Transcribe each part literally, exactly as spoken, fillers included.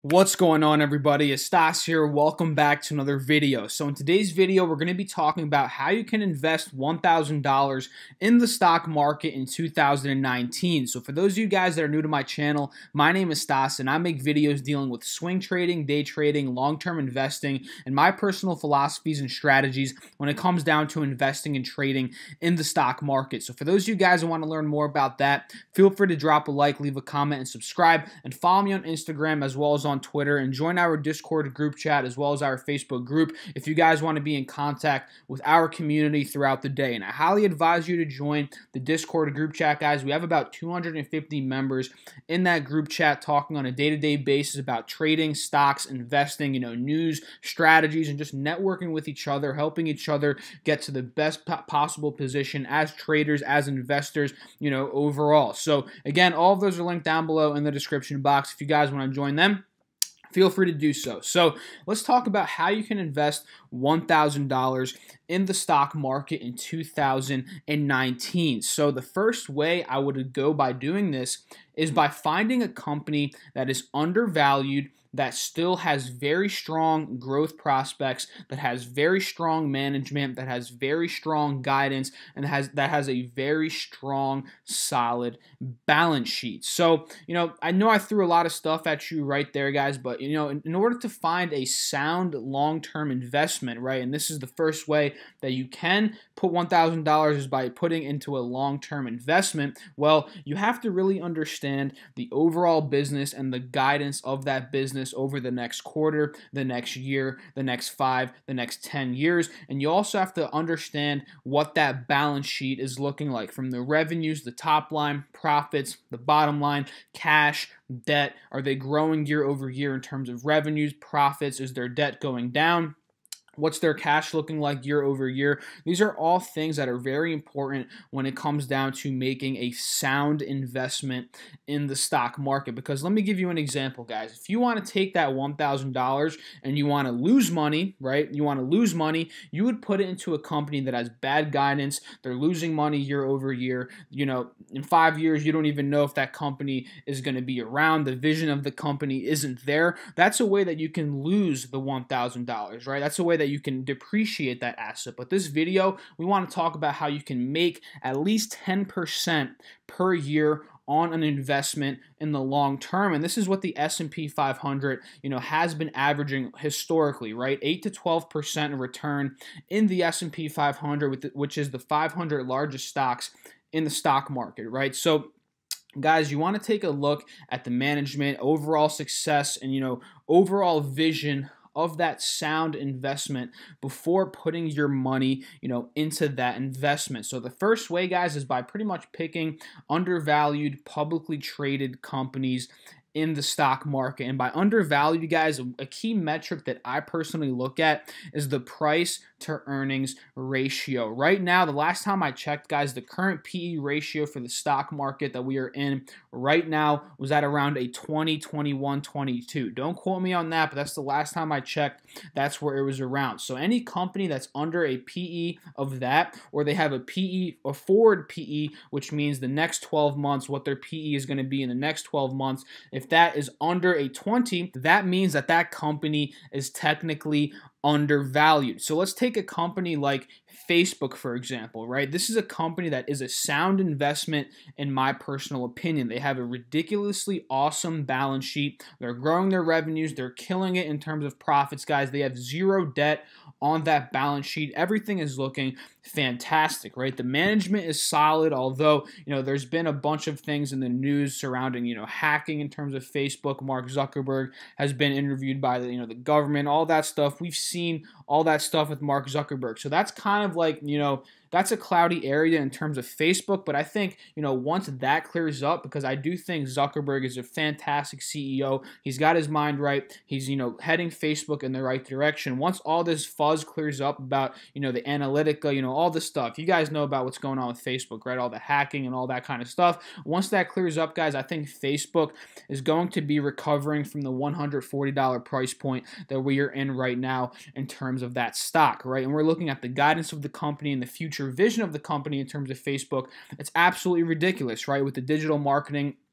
What's going on, everybody? It's Stas here. Welcome back to another video. So in today's video, we're going to be talking about how you can invest one thousand dollars in the stock market in two thousand nineteen. So for those of you guys that are new to my channel, my name is Stas and I make videos dealing with swing trading, day trading, long-term investing, and my personal philosophies and strategies when it comes down to investing and trading in the stock market. So for those of you guys who want to learn more about that, feel free to drop a like, leave a comment, and subscribe, and follow me on Instagram as well as on on Twitter, and join our Discord group chat as well as our Facebook group if you guys want to be in contact with our community throughout the day. And I highly advise you to join the Discord group chat, guys. We have about two hundred fifty members in that group chat talking on a day-to-day basis about trading, stocks, investing, you know, news, strategies, and just networking with each other, helping each other get to the best possible position as traders, as investors, you know, overall. So again, all of those are linked down below in the description box if you guys want to join them. Feel free to do so. So let's talk about how you can invest one thousand dollars in the stock market in two thousand nineteen. So the first way I would go by doing this is by finding a company that is undervalued, that still has very strong growth prospects, that has very strong management, that has very strong guidance, and has that has a very strong, solid balance sheet. So, you know, I know I threw a lot of stuff at you right there, guys, but, you know, in, in order to find a sound long-term investment, right, and this is the first way that you can put one thousand dollars is by putting into a long-term investment, well, you have to really understand the overall business and the guidance of that business over the next quarter, the next year, the next five, the next ten years. And you also have to understand what that balance sheet is looking like, from the revenues, the top line, profits, the bottom line, cash, debt. Are they growing year over year in terms of revenues, profits? Is their debt going down? What's their cash looking like year over year? These are all things that are very important when it comes down to making a sound investment in the stock market. Because let me give you an example, guys. If you want to take that one thousand dollars and you want to lose money, right? You want to lose money, you would put it into a company that has bad guidance. They're losing money year over year. You know, in five years, you don't even know if that company is going to be around. The vision of the company isn't there. That's a way that you can lose the one thousand dollars, right? That's a way that you can depreciate that asset. But this video, we want to talk about how you can make at least ten percent per year on an investment in the long term. And this is what the S and P five hundred, you know, has been averaging historically, right? eight to twelve percent return in the S and P five hundred, which is the five hundred largest stocks in the stock market, right? So guys, you want to take a look at the management, overall success, and, you know, overall vision of that sound investment before putting your money, you know, into that investment. So the first way, guys, is by pretty much picking undervalued, publicly traded companies in the stock market. And by undervalued, guys, a key metric that I personally look at is the price to earnings ratio. Right now, the last time I checked, guys, the current P E ratio for the stock market that we are in right now was at around a twenty, twenty-one, twenty-two. Don't quote me on that, but that's the last time I checked. That's where it was around. So any company that's under a P E of that, or they have a P E, a forward P E, which means the next twelve months, what their P E is going to be in the next twelve months, if that is under a twenty, that means that that company is technically undervalued. So let's take a company like Facebook, for example, right? This is a company that is a sound investment in my personal opinion. They have a ridiculously awesome balance sheet. They're growing their revenues. They're killing it in terms of profits, guys. They have zero debt on that balance sheet. Everything is looking fantastic, right? The management is solid, although, you know, there's been a bunch of things in the news surrounding, you know, hacking in terms of Facebook. Mark Zuckerberg has been interviewed by the, you know, the government, all that stuff. We've seen all that stuff with Mark Zuckerberg. So that's kind of like, you know, that's a cloudy area in terms of Facebook, but I think, you know, once that clears up, because I do think Zuckerberg is a fantastic C E O. He's got his mind right. He's, you know, heading Facebook in the right direction. Once all this fuzz clears up about, you know, the Analytica, you know, all this stuff, you guys know about what's going on with Facebook, right? All the hacking and all that kind of stuff. Once that clears up, guys, I think Facebook is going to be recovering from the one hundred forty dollar price point that we are in right now in terms of that stock, right? And we're looking at the guidance of the company and the future future vision of the company in terms of Facebook, it's absolutely ridiculous, right? With the digital marketing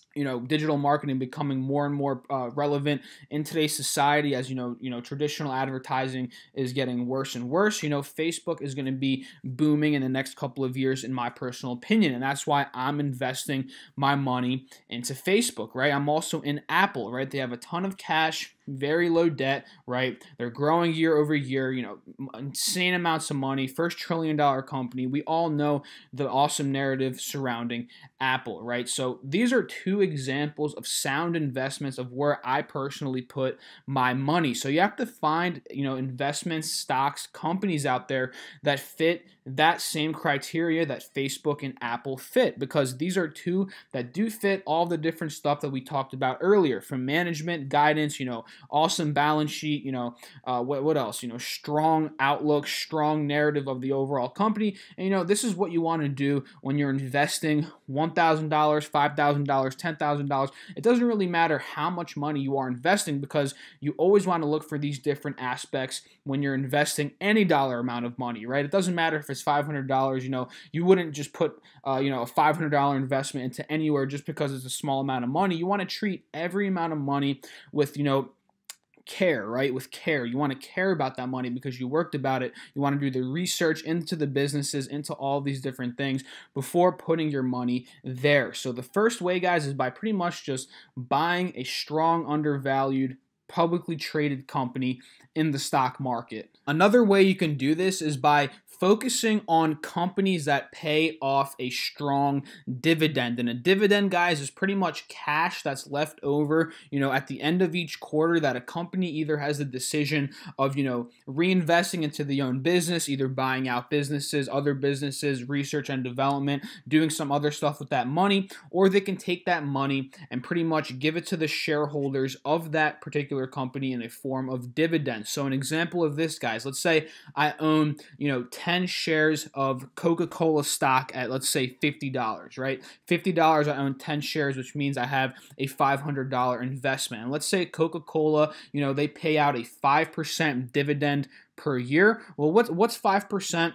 you know, digital marketing becoming more and more uh, relevant in today's society, as you know, you know, traditional advertising is getting worse and worse. You know, Facebook is going to be booming in the next couple of years, in my personal opinion, and that's why I'm investing my money into Facebook, right? I'm also in Apple, right? They have a ton of cash, very low debt, right? They're growing year over year, you know, insane amounts of money, first trillion dollar company. We all know the awesome narrative surrounding Apple, right? So these are two examples of sound investments of where I personally put my money. So you have to find, you know, investments, stocks, companies out there that fit that same criteria that Facebook and Apple fit, because these are two that do fit all the different stuff that we talked about earlier, from management, guidance, you know, awesome balance sheet, you know, uh, what, what else, you know, strong outlook, strong narrative of the overall company. And, you know, this is what you want to do when you're investing one thousand dollars, five thousand dollars, ten thousand dollars. It doesn't really matter how much money you are investing, because you always want to look for these different aspects when you're investing any dollar amount of money, right? It doesn't matter if it's five hundred dollars, you know, you wouldn't just put, uh, you know, a five hundred dollar investment into anywhere just because it's a small amount of money. You want to treat every amount of money with, you know, care, right? With care. You want to care about that money because you worked about it. You want to do the research into the businesses, into all these different things before putting your money there. So the first way, guys, is by pretty much just buying a strong, undervalued, publicly traded company in the stock market. Another way you can do this is by focusing on companies that pay off a strong dividend. And a dividend, guys, is pretty much cash that's left over, you know, at the end of each quarter, that a company either has the decision of, you know, reinvesting into the own business, either buying out businesses, other businesses, research and development, doing some other stuff with that money, or they can take that money and pretty much give it to the shareholders of that particular company in a form of dividends. So an example of this, guys, let's say I own, you know, ten shares of Coca-Cola stock at, let's say, fifty dollars, right? fifty dollars, I own ten shares, which means I have a five hundred dollar investment. And let's say Coca-Cola, you know, they pay out a five percent dividend per year. Well, what's, what's five percent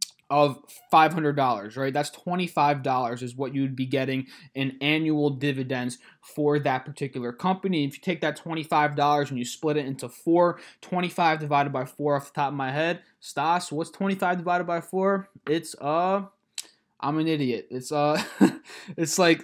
of five hundred dollars, right? That's twenty-five dollars is what you'd be getting in annual dividends for that particular company. If you take that twenty-five dollars and you split it into four, twenty-five divided by four off the top of my head, Stas, what's twenty-five divided by four? It's, uh, I'm an idiot. It's, uh, it's like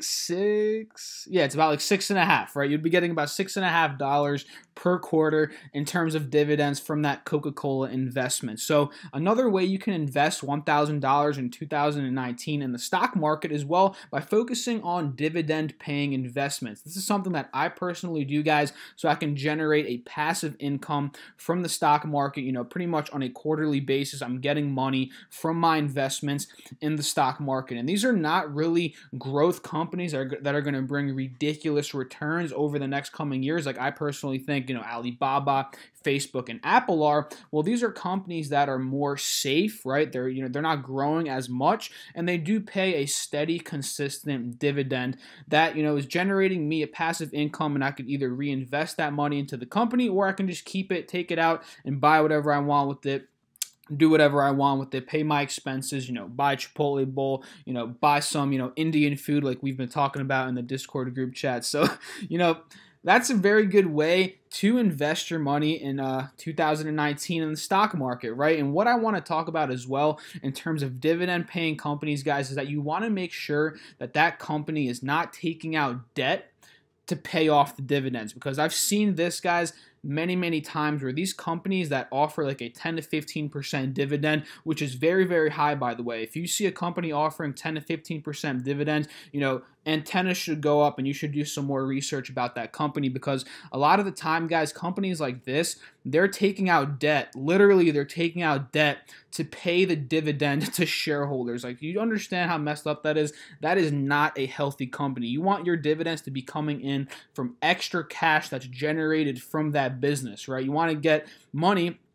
six, yeah, it's about like six and a half, right? You'd be getting about six and a half dollars per quarter in terms of dividends from that Coca-Cola investment. So another way you can invest one thousand dollars in two thousand nineteen in the stock market as well, by focusing on dividend paying investments. This is something that I personally do, guys, so I can generate a passive income from the stock market, you know, pretty much on a quarterly basis. I'm getting money from my investments in the stock market. And these are not really growth companies that are, that are going to bring ridiculous returns over the next coming years, like I personally think, you know, Alibaba, Facebook, and Apple are. Well, these are companies that are more safe, right? They're, you know, they're not growing as much, and they do pay a steady, consistent dividend that, you know, is generating me a passive income, and I could either reinvest that money into the company, or I can just keep it, take it out, and buy whatever I want with it, do whatever I want with it, pay my expenses, you know, buy Chipotle bowl, you know, buy some, you know, Indian food like we've been talking about in the Discord group chat. So, you know, that's a very good way to invest your money in uh, two thousand nineteen in the stock market, right? And what I want to talk about as well in terms of dividend paying companies, guys, is that you want to make sure that that company is not taking out debt to pay off the dividends, because I've seen this, guys, many, many times where these companies that offer like a ten to fifteen percent dividend, which is very, very high, by the way. If you see a company offering ten to fifteen percent dividends, you know, antennas should go up, and you should do some more research about that company, because a lot of the time, guys, companies like this, they're taking out debt. Literally, they're taking out debt to pay the dividend to shareholders. Like, you understand how messed up that is? That is not a healthy company. You want your dividends to be coming in from extra cash that's generated from that business, right? You want to get money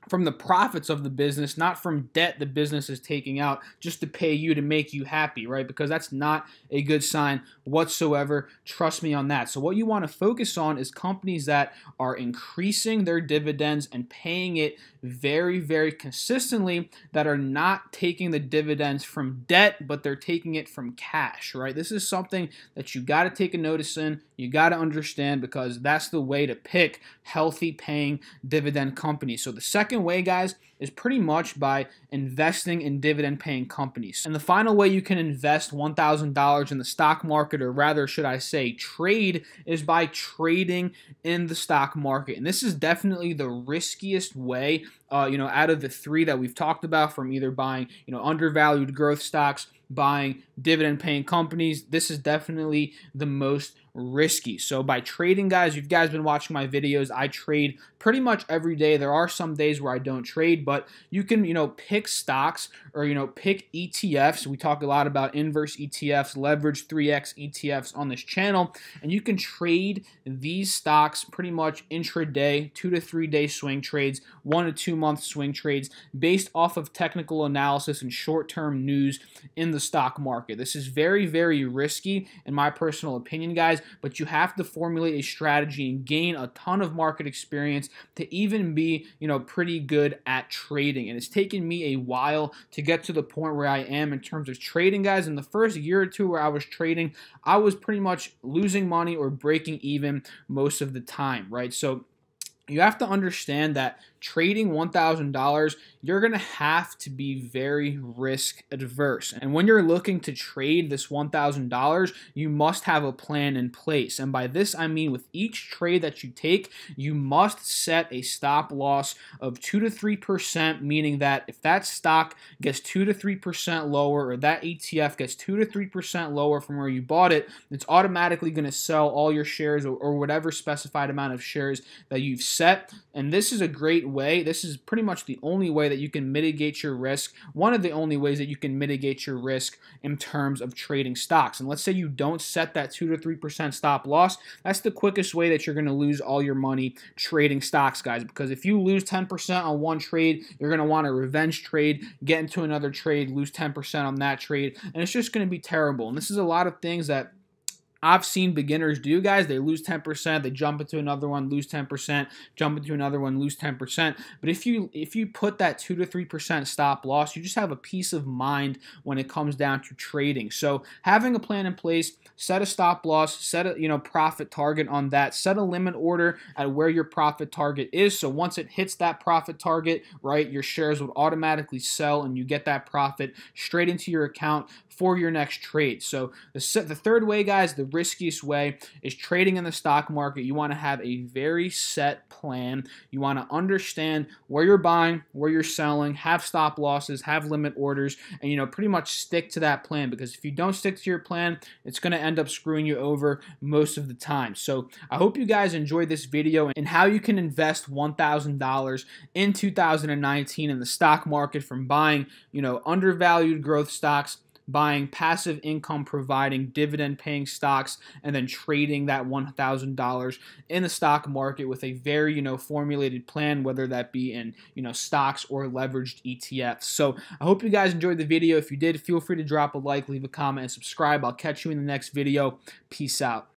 from the profits of the business, not from debt the business is taking out just to pay you to make you happy, right? Because that's not a good sign whatsoever. Trust me on that. So what you want to focus on is companies that are increasing their dividends and paying it very, very consistently, that are not taking the dividends from debt, but they're taking it from cash, right? This is something that you got to take a notice in. You got to understand, because that's the way to pick healthy paying dividend companies. So the second way, guys, is pretty much by investing in dividend paying companies. And the final way you can invest one thousand dollars in the stock market, or rather should I say trade, is by trading in the stock market. And this is definitely the riskiest way, uh, you know, out of the three that we've talked about, from either buying, you know, undervalued growth stocks, buying dividend paying companies. This is definitely the most risky. So by trading, guys, you've guys been watching my videos. I trade pretty much every day. There are some days where I don't trade, but you can, you know, pick stocks, or, you know, pick E T Fs. We talk a lot about inverse E T Fs, leverage three X E T Fs on this channel, and you can trade these stocks pretty much intraday, two to three day swing trades, one to two month swing trades, based off of technical analysis and short-term news in the stock market. This is very, very risky in my personal opinion, guys, but you have to formulate a strategy and gain a ton of market experience to even be, you know, pretty good at trading. And it's taken me a while to get to the point where I am in terms of trading, guys. In the first year or two where I was trading, I was pretty much losing money or breaking even most of the time, right? So you have to understand that trading one thousand dollars, you're going to have to be very risk adverse. And when you're looking to trade this one thousand dollars, you must have a plan in place. And by this, I mean with each trade that you take, you must set a stop loss of two to three percent, meaning that if that stock gets two to three percent lower, or that E T F gets two to three percent lower from where you bought it, it's automatically going to sell all your shares, or, or whatever specified amount of shares that you've set. And this is a great way. This is pretty much the only way that you can mitigate your risk. One of the only ways that you can mitigate your risk in terms of trading stocks. And let's say you don't set that two to three percent stop loss. That's the quickest way that you're going to lose all your money trading stocks, guys. Because if you lose ten percent on one trade, you're going to want a revenge trade, get into another trade, lose ten percent on that trade, and it's just going to be terrible. And this is a lot of things that I've seen beginners do, guys. They lose ten percent, they jump into another one, lose ten percent, jump into another one, lose ten percent. But if you if you put that two to three percent stop loss, you just have a peace of mind when it comes down to trading. So having a plan in place, set a stop loss, set a, you know, profit target on that, set a limit order at where your profit target is. So once it hits that profit target, right, your shares would automatically sell and you get that profit straight into your account for your next trade. So the, the third way, guys, the riskiest way, is trading in the stock market. You want to have a very set plan. You want to understand where you're buying, where you're selling, have stop losses, have limit orders, and, you know, pretty much stick to that plan, because if you don't stick to your plan, it's going to end up screwing you over most of the time. So I hope you guys enjoyed this video and how you can invest one thousand dollars in two thousand nineteen in the stock market, from buying, you know, undervalued growth stocks, buying passive income providing dividend paying stocks, and then trading that one thousand dollars in the stock market with a very, you know, formulated plan, whether that be in, you know, stocks or leveraged E T Fs. So I hope you guys enjoyed the video. If you did, feel free to drop a like, leave a comment, and subscribe. I'll catch you in the next video. Peace out.